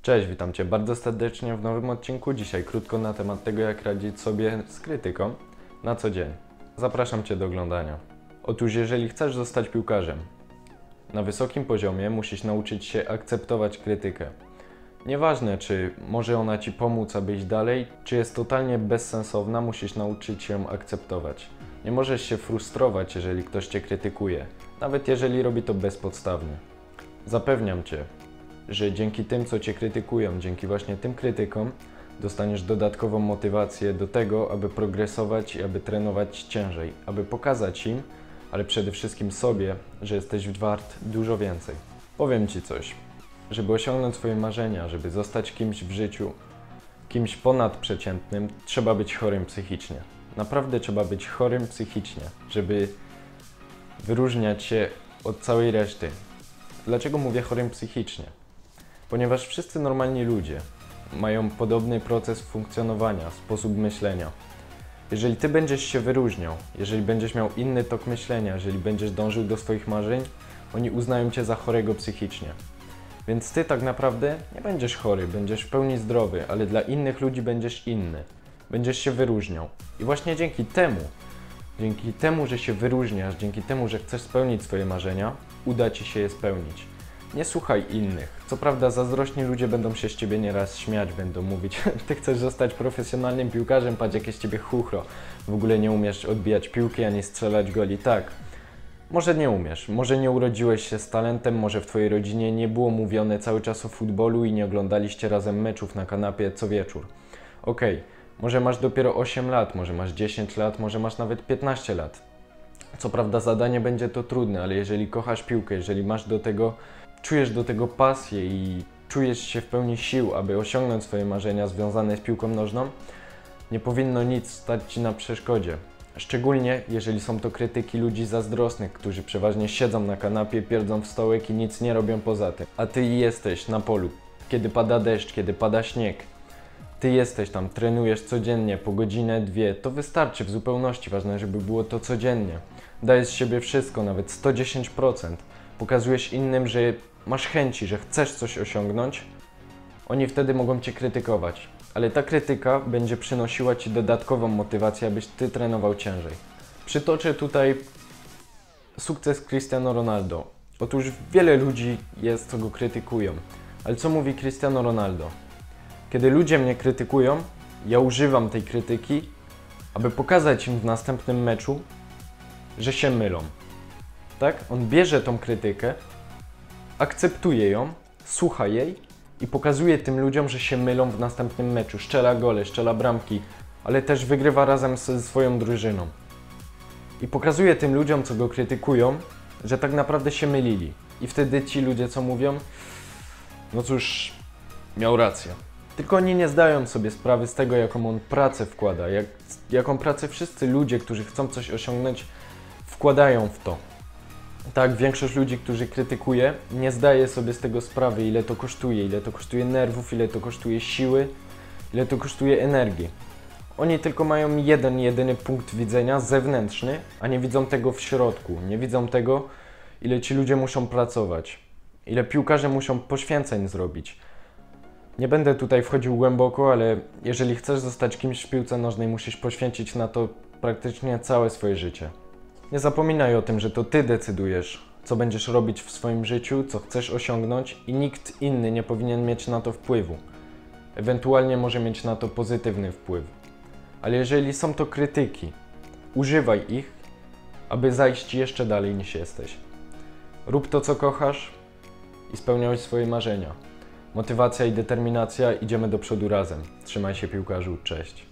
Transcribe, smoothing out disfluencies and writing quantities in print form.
Cześć, witam Cię bardzo serdecznie w nowym odcinku. Dzisiaj krótko na temat tego, jak radzić sobie z krytyką na co dzień. Zapraszam Cię do oglądania. Otóż jeżeli chcesz zostać piłkarzem na wysokim poziomie, musisz nauczyć się akceptować krytykę. Nieważne, czy może ona Ci pomóc, aby iść dalej, czy jest totalnie bezsensowna, musisz nauczyć się ją akceptować. Nie możesz się frustrować, jeżeli ktoś Cię krytykuje, nawet jeżeli robi to bezpodstawnie. Zapewniam Cię, że dzięki tym, co Cię krytykują, dzięki właśnie tym krytykom, dostaniesz dodatkową motywację do tego, aby progresować i aby trenować ciężej, aby pokazać im, ale przede wszystkim sobie, że jesteś wart dużo więcej. Powiem Ci coś. Żeby osiągnąć swoje marzenia, żeby zostać kimś w życiu, kimś ponadprzeciętnym, trzeba być chorym psychicznie. Naprawdę trzeba być chorym psychicznie, żeby wyróżniać się od całej reszty. Dlaczego mówię chorym psychicznie? Ponieważ wszyscy normalni ludzie mają podobny proces funkcjonowania, sposób myślenia. Jeżeli Ty będziesz się wyróżniał, jeżeli będziesz miał inny tok myślenia, jeżeli będziesz dążył do swoich marzeń, oni uznają Cię za chorego psychicznie. Więc Ty tak naprawdę nie będziesz chory, będziesz w pełni zdrowy, ale dla innych ludzi będziesz inny. Będziesz się wyróżniał. I właśnie dzięki temu, że się wyróżniasz, dzięki temu, że chcesz spełnić swoje marzenia, uda Ci się je spełnić. Nie słuchaj innych. Co prawda zazdrośni ludzie będą się z Ciebie nieraz śmiać, będą mówić: Ty chcesz zostać profesjonalnym piłkarzem, patrz jakie z Ciebie chuchro. W ogóle nie umiesz odbijać piłki ani strzelać goli. Tak, może nie umiesz, może nie urodziłeś się z talentem, może w Twojej rodzinie nie było mówione cały czas o futbolu i nie oglądaliście razem meczów na kanapie co wieczór. Okej, może masz dopiero 8 lat, może masz 10 lat, może masz nawet 15 lat. Co prawda zadanie będzie to trudne, ale jeżeli kochasz piłkę, jeżeli czujesz do tego pasję i czujesz się w pełni sił, aby osiągnąć swoje marzenia związane z piłką nożną, nie powinno nic stać Ci na przeszkodzie. Szczególnie jeżeli są to krytyki ludzi zazdrosnych, którzy przeważnie siedzą na kanapie, pierdzą w stołek i nic nie robią poza tym. A Ty jesteś na polu, kiedy pada deszcz, kiedy pada śnieg. Ty jesteś tam, trenujesz codziennie po godzinę, dwie. To wystarczy w zupełności, ważne, żeby było to codziennie. Dajesz z siebie wszystko, nawet 110%. Pokazujesz innym, że masz chęci, że chcesz coś osiągnąć. Oni wtedy mogą Cię krytykować. Ale ta krytyka będzie przynosiła Ci dodatkową motywację, abyś Ty trenował ciężej. Przytoczę tutaj sukces Cristiano Ronaldo. Otóż wiele ludzi jest, co go krytykują. Ale co mówi Cristiano Ronaldo? Kiedy ludzie mnie krytykują, ja używam tej krytyki, aby pokazać im w następnym meczu, że się mylą. Tak? On bierze tą krytykę, akceptuje ją, słucha jej i pokazuje tym ludziom, że się mylą w następnym meczu. Strzela gole, strzela bramki, ale też wygrywa razem ze swoją drużyną. I pokazuje tym ludziom, co go krytykują, że tak naprawdę się mylili. I wtedy ci ludzie co mówią? No cóż, miał rację. Tylko oni nie zdają sobie sprawy z tego, jaką on pracę wkłada, jaką pracę wszyscy ludzie, którzy chcą coś osiągnąć, wkładają w to. Tak, większość ludzi, którzy krytykuje, nie zdaje sobie z tego sprawy, ile to kosztuje nerwów, ile to kosztuje siły, ile to kosztuje energii. Oni tylko mają jedyny punkt widzenia zewnętrzny, a nie widzą tego w środku, nie widzą tego, ile ci ludzie muszą pracować, ile piłkarze muszą poświęceń zrobić. Nie będę tutaj wchodził głęboko, ale jeżeli chcesz zostać kimś w piłce nożnej, musisz poświęcić na to praktycznie całe swoje życie. Nie zapominaj o tym, że to Ty decydujesz, co będziesz robić w swoim życiu, co chcesz osiągnąć i nikt inny nie powinien mieć na to wpływu. Ewentualnie może mieć na to pozytywny wpływ. Ale jeżeli są to krytyki, używaj ich, aby zajść jeszcze dalej niż jesteś. Rób to, co kochasz i spełniaj swoje marzenia. Motywacja i determinacja, idziemy do przodu razem. Trzymaj się, piłkarzu, cześć.